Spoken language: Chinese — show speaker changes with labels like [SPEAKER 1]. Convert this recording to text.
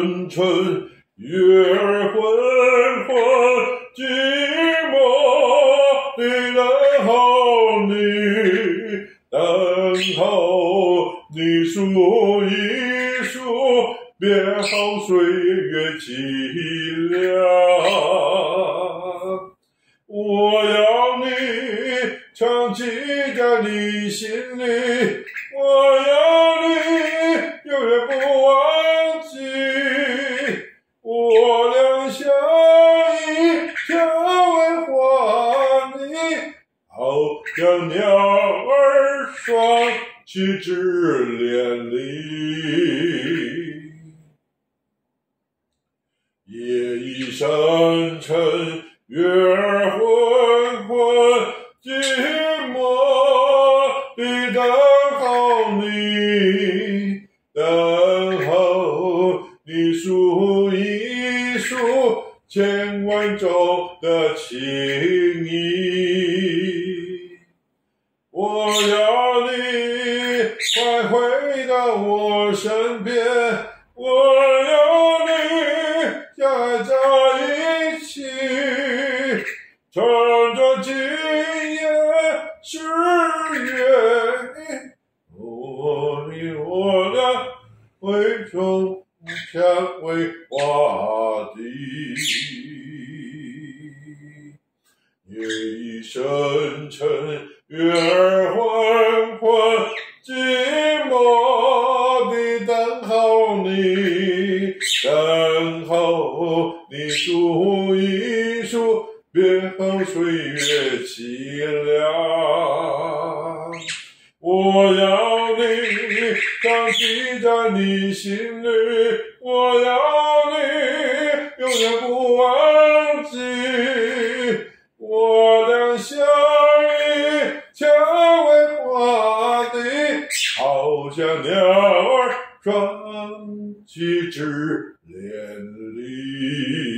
[SPEAKER 1] 深沉，月儿昏昏，寂寞地等候你，等候你数一数，别好岁月凄凉。我要你长记在你心里，我要你永远不忘记。我俩相依相偎还你，好像鸟儿双栖枝连理。夜已深沉，月儿昏昏，寂寞地等候你，等候你数一数千万种的情意。我要你快回到我身边，我要你相爱在一起，趁着今夜是月，我俩为中相为花地。夜已深沉，月儿昏昏，寂寞地等候你，等候你数一数，别后岁月凄凉。我要你长记在你心里，我要你永远不忘记。我俩相依相偎花地，好像鸟儿双栖枝连理。